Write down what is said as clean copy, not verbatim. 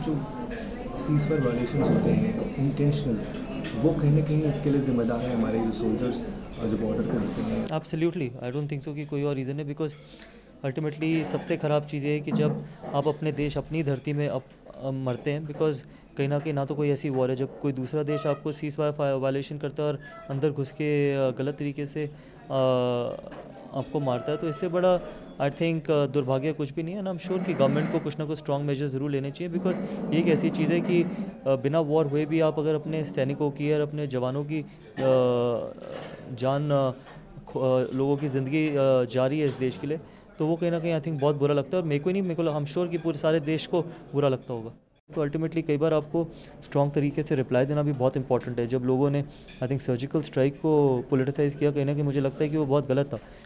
जो ceasefire violations होते हैं इंटेंशनल, वो कहीं ना कहीं इसके लिए जिम्मेदार है हमारे जो सोल्जर्स जो बॉर्डर पे होते हैं? Absolutely, I don't think so कि कोई और रीज़न है, बिकॉज अल्टीमेटली सबसे ख़राब चीज़ ये है कि जब आप अपने देश अपनी धरती में मरते हैं, बिकॉज कहीं ना तो कोई ऐसी वॉर है जब कोई दूसरा देश आपको सीज वायलेशन करता है और अंदर घुस के गलत तरीके से आपको मारता है, तो इससे बड़ा आई थिंक दुर्भाग्य कुछ भी नहीं है। एंड आई एम श्योर कि गवर्नमेंट को कुछ ना कुछ स्ट्रॉन्ग मेजर ज़रूर लेने चाहिए, बिकॉज ये एक ऐसी चीज़ है कि बिना वॉर हुए भी आप अगर अपने सैनिकों की और अपने जवानों की जान लोगों की ज़िंदगी जा रही है इस देश के लिए, तो वो कहीं ना कहीं आई थिंक बहुत बुरा लगता है। और मेरे को ही नहीं, मेरे को आई एम श्योर कि पूरे सारे देश को बुरा लगता होगा। तो अल्टीमेटली कई बार आपको स्ट्रॉन्ग तरीके से रिप्लाई देना भी बहुत इंपॉर्टेंट है। जब लोगों ने आई थिंक सर्जिकल स्ट्राइक को पोलिटिसाइज़ किया, कहीं ना कहीं मुझे लगता है कि वो बहुत गलत था।